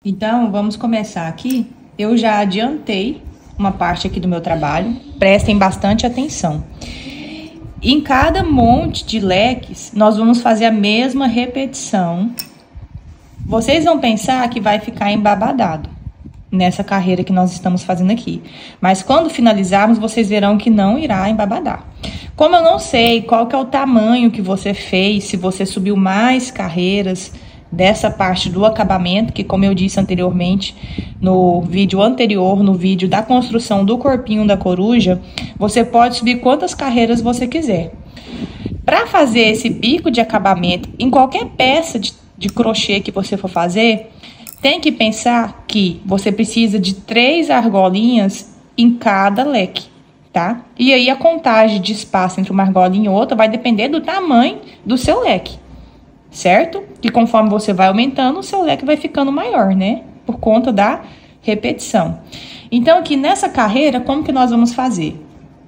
Então, vamos começar aqui. Eu já adiantei uma parte aqui do meu trabalho. Prestem bastante atenção. Em cada monte de leques, nós vamos fazer a mesma repetição. Vocês vão pensar que vai ficar embabadado nessa carreira que nós estamos fazendo aqui. Mas quando finalizarmos, vocês verão que não irá embabadar. Como eu não sei qual que é o tamanho que você fez, se você subiu mais carreiras dessa parte do acabamento, que como eu disse anteriormente, no vídeo anterior, no vídeo da construção do corpinho da coruja, você pode subir quantas carreiras você quiser. Para fazer esse bico de acabamento em qualquer peça de crochê que você for fazer, tem que pensar que você precisa de 3 argolinhas em cada leque, tá? E aí a contagem de espaço entre uma argolinha e outra vai depender do tamanho do seu leque, certo? E conforme você vai aumentando, o seu leque vai ficando maior, né? Por conta da repetição. Então, aqui nessa carreira, como que nós vamos fazer?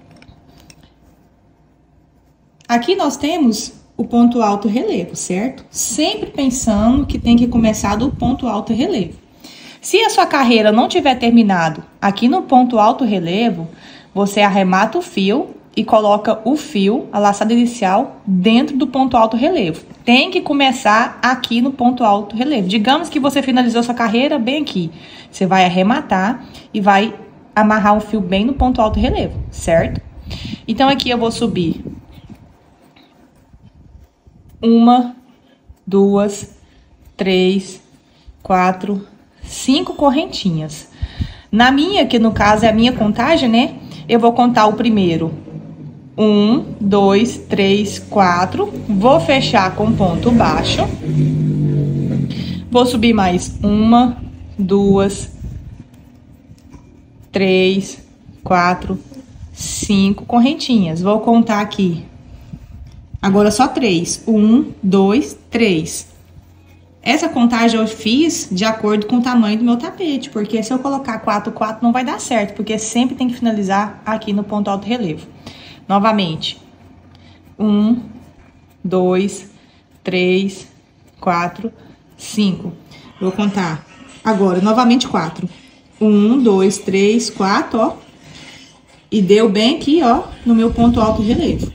Aqui nós temos o ponto alto relevo, certo? Sempre pensando que tem que começar do ponto alto relevo. Se a sua carreira não tiver terminado aqui no ponto alto relevo, você arremata o fio e coloca o fio, a laçada inicial, dentro do ponto alto relevo. Tem que começar aqui no ponto alto relevo. Digamos que você finalizou sua carreira bem aqui. Você vai arrematar e vai amarrar o fio bem no ponto alto relevo, certo? Então, aqui eu vou subir 1, 2, 3, 4, 5 correntinhas. Na minha, que no caso é a minha contagem, né? Eu vou contar o primeiro. 1, 2, 3, 4. Vou fechar com ponto baixo. Vou subir mais 1, 2, 3, 4, 5 correntinhas. Vou contar aqui. Agora só 3. 1, 2, 3. Essa contagem eu fiz de acordo com o tamanho do meu tapete, porque se eu colocar 4, 4 não vai dar certo, porque sempre tem que finalizar aqui no ponto alto relevo. Novamente. 1, 2, 3, 4, 5. Vou contar agora novamente 4. 1, 2, 3, 4, ó. E deu bem aqui, ó, no meu ponto alto relevo.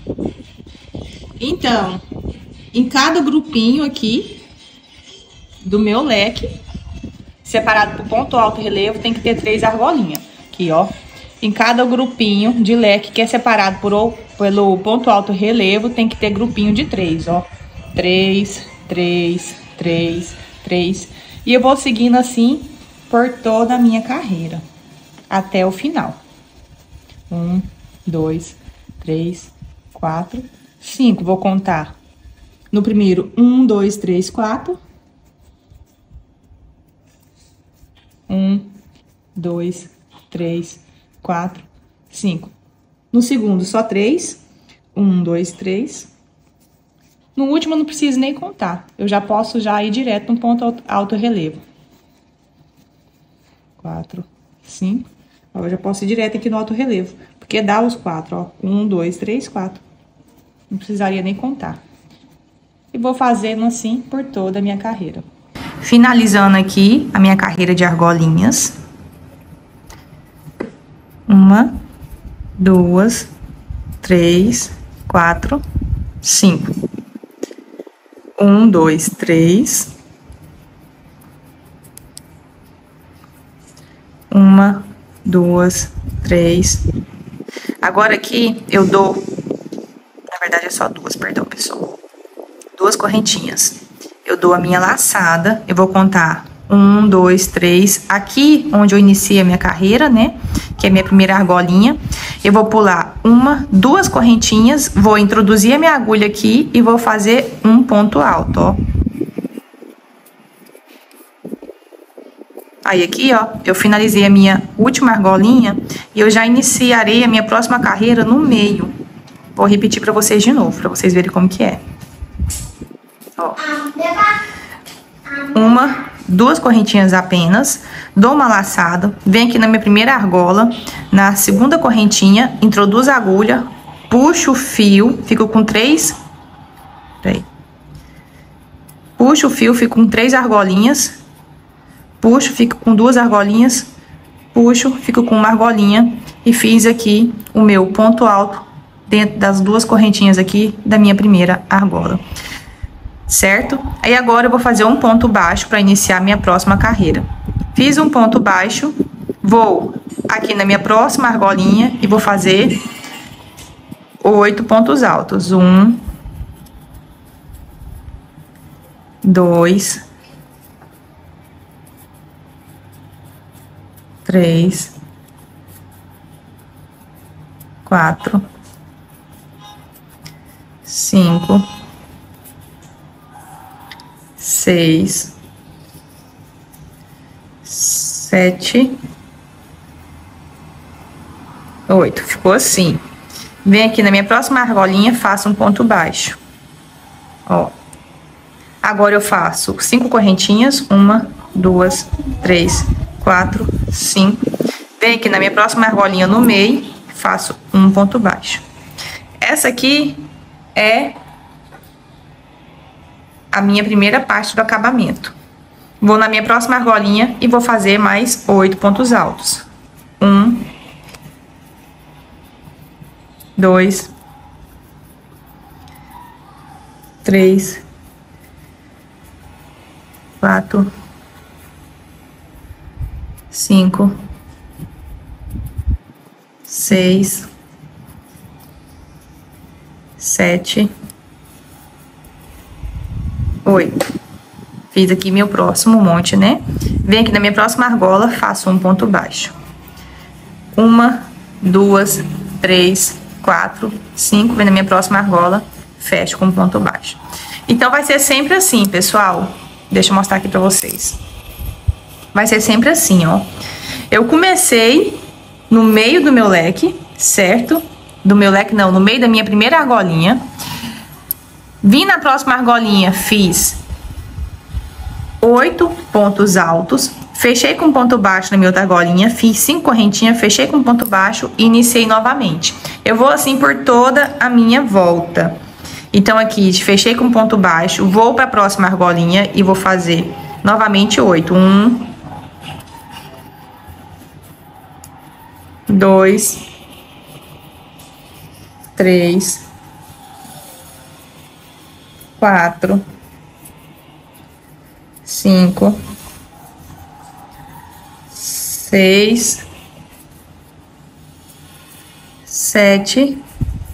Então, em cada grupinho aqui do meu leque, separado por ponto alto relevo, tem que ter 3 argolinhas. Aqui, ó. Em cada grupinho de leque que é separado pelo ponto alto relevo, tem que ter grupinho de 3, ó. 3, 3, 3, 3. E eu vou seguindo assim por toda a minha carreira, até o final. 1, 2, 3, 4, 5. Vou contar no primeiro 1, 2, 3, 4. 1, 2, 3, 4, 5. No segundo, só 3. 1, 2, 3. No último, eu não preciso nem contar. Eu já posso já ir direto no ponto alto relevo. 4, 5. Eu já posso ir direto aqui no alto relevo, porque dá os 4, ó. 1, 2, 3, 4. Não precisaria nem contar. E vou fazendo assim por toda a minha carreira. Finalizando aqui a minha carreira de argolinhas. 1, 2, 3, 4, 5. 1, 2, 3. 1, 2, 3. Agora aqui eu dou, na verdade é só 2, perdão, pessoal. 2 correntinhas. Eu dou a minha laçada, eu vou contar 1, 2, 3. Aqui onde eu iniciei a minha carreira, né? Que é a minha primeira argolinha. Eu vou pular 1, 2 correntinhas, vou introduzir a minha agulha aqui e vou fazer um ponto alto, ó. Aí aqui, ó, eu finalizei a minha última argolinha e eu já iniciarei a minha próxima carreira no meio. Vou repetir pra vocês de novo, pra vocês verem como que é. Ó. 1, 2 correntinhas apenas, dou uma laçada, venho aqui na minha primeira argola, na segunda correntinha, introduzo a agulha, puxo o fio, fico com 3... Peraí. Puxo o fio, fico com 3 argolinhas, puxo, fico com 2 argolinhas, puxo, fico com uma argolinha e fiz aqui o meu ponto alto dentro das 2 correntinhas aqui da minha primeira argola, certo? Aí agora eu vou fazer um ponto baixo para iniciar minha próxima carreira. Fiz um ponto baixo, vou aqui na minha próxima argolinha e vou fazer 8 pontos altos. 1, 2, 3, 4, 5, 6, 7, 8. Ficou assim. Vem aqui na minha próxima argolinha, faço um ponto baixo. Ó. Agora eu faço 5 correntinhas. 1, 2, 3, 4, 5. Vem aqui na minha próxima argolinha no meio, faço um ponto baixo. Essa aqui é a minha primeira parte do acabamento. Vou na minha próxima argolinha e vou fazer mais 8 pontos altos. 1, 2, 3, 4, 5, 6, 7, 8. Fiz aqui meu próximo monte, né? Venho aqui na minha próxima argola, faço um ponto baixo. 1, 2, 3, 4, 5. Venho na minha próxima argola, fecho com um ponto baixo. Então, vai ser sempre assim, pessoal. Deixa eu mostrar aqui pra vocês. Vai ser sempre assim, ó. Eu comecei no meio do meu leque, certo? Do meu leque, não, no meio da minha primeira argolinha. Vim na próxima argolinha, fiz 8 pontos altos. Fechei com ponto baixo na minha outra argolinha, fiz 5 correntinhas, fechei com ponto baixo e iniciei novamente. Eu vou assim por toda a minha volta. Então, aqui, fechei com ponto baixo, vou para a próxima argolinha e vou fazer novamente 8. 1, 2, 3, 4, 5, 6, 7,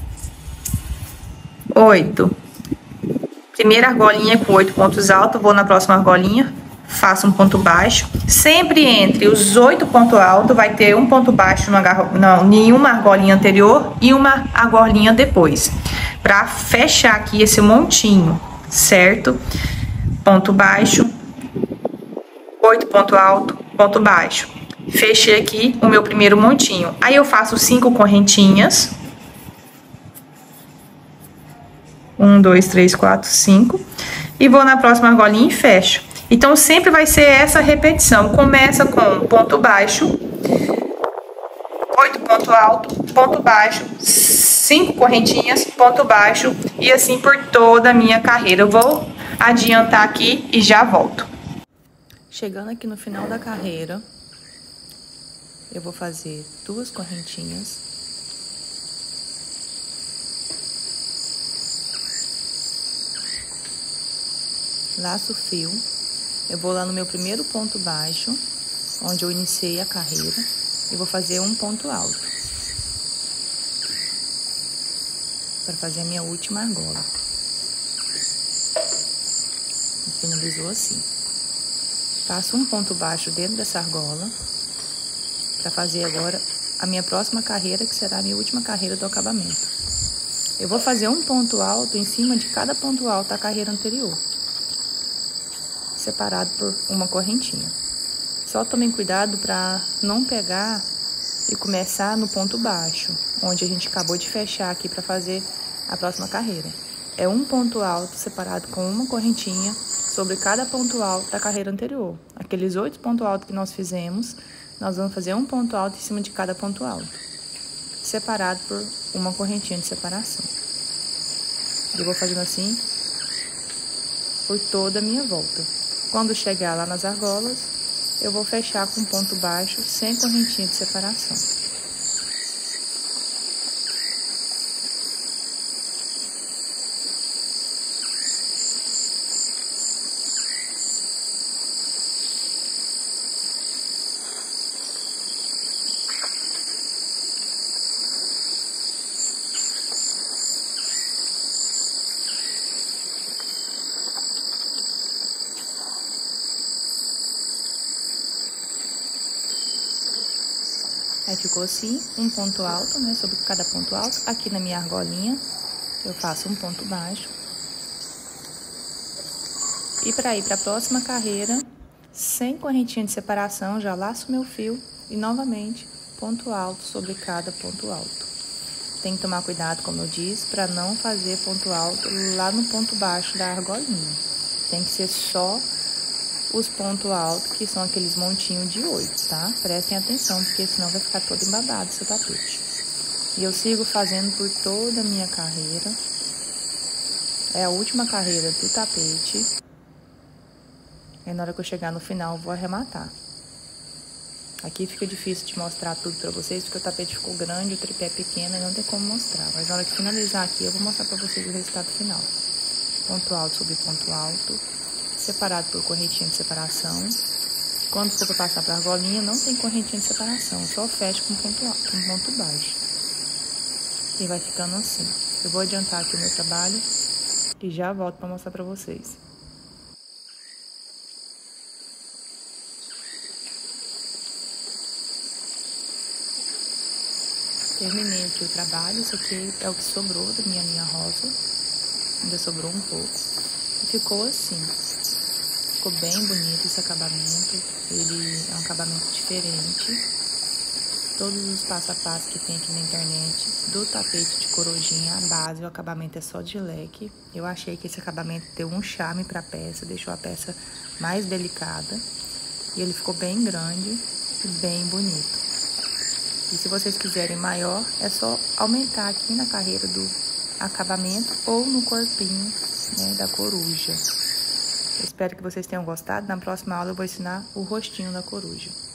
8. Primeira argolinha com 8 pontos altos, vou na próxima argolinha, faço um ponto baixo. Sempre entre os 8 pontos altos vai ter um ponto baixo em uma argolinha anterior e uma argolinha depois, para fechar aqui esse montinho, certo? Ponto baixo, 8 ponto alto, ponto baixo. Fechei aqui o meu primeiro montinho. Aí eu faço 5 correntinhas. 1, 2, 3, 4, 5. E vou na próxima argolinha e fecho. Então, sempre vai ser essa repetição. Começa com ponto baixo, 8 ponto alto, ponto baixo, 5 correntinhas, ponto baixo, e assim por toda a minha carreira. Eu vou adiantar aqui e já volto. Chegando aqui no final da carreira, eu vou fazer 2 correntinhas. Laço o fio. Eu vou lá no meu primeiro ponto baixo, onde eu iniciei a carreira, e vou fazer um ponto alto, para fazer a minha última argola. E finalizou assim. Faço um ponto baixo dentro dessa argola, para fazer agora a minha próxima carreira, que será a minha última carreira do acabamento. Eu vou fazer um ponto alto em cima de cada ponto alto da carreira anterior, separado por uma correntinha. Só tomem cuidado para não pegar e começar no ponto baixo, onde a gente acabou de fechar aqui para fazer a próxima carreira. É um ponto alto separado com uma correntinha sobre cada ponto alto da carreira anterior. Aqueles 8 pontos altos que nós fizemos, nós vamos fazer um ponto alto em cima de cada ponto alto, separado por uma correntinha de separação. Eu vou fazendo assim por toda a minha volta. Quando chegar lá nas argolas, eu vou fechar com ponto baixo sem correntinha de separação. Aí ficou assim, um ponto alto, né, sobre cada ponto alto. Aqui na minha argolinha, eu faço um ponto baixo. E para ir para a próxima carreira, sem correntinha de separação, já laço meu fio e novamente ponto alto sobre cada ponto alto. Tem que tomar cuidado, como eu disse, para não fazer ponto alto lá no ponto baixo da argolinha. Tem que ser só os pontos altos, que são aqueles montinhos de 8, tá? Prestem atenção, porque senão vai ficar todo embabado seu tapete. E eu sigo fazendo por toda a minha carreira. É a última carreira do tapete. E na hora que eu chegar no final, eu vou arrematar. Aqui fica difícil de mostrar tudo pra vocês, porque o tapete ficou grande, o tripé é pequeno e não tem como mostrar. Mas na hora que finalizar aqui, eu vou mostrar pra vocês o resultado final. Ponto alto sobre ponto alto, separado por correntinha de separação. Quando for para passar para a argolinha, não tem correntinha de separação, só fecha com ponto alto, com ponto baixo. E vai ficando assim. Eu vou adiantar aqui o meu trabalho e já volto para mostrar para vocês. Terminei aqui o trabalho, isso aqui é o que sobrou da minha linha rosa. Ainda sobrou um pouco. E ficou assim. Ficou bem bonito esse acabamento. Ele é um acabamento diferente. Todos os passo a passo que tem aqui na internet do tapete de corujinha, a base, o acabamento é só de leque. Eu achei que esse acabamento deu um charme pra peça, deixou a peça mais delicada. E ele ficou bem grande e bem bonito. E se vocês quiserem maior, é só aumentar aqui na carreira do acabamento ou no corpinho, né, da coruja. Eu espero que vocês tenham gostado. Na próxima aula eu vou ensinar o rostinho da coruja.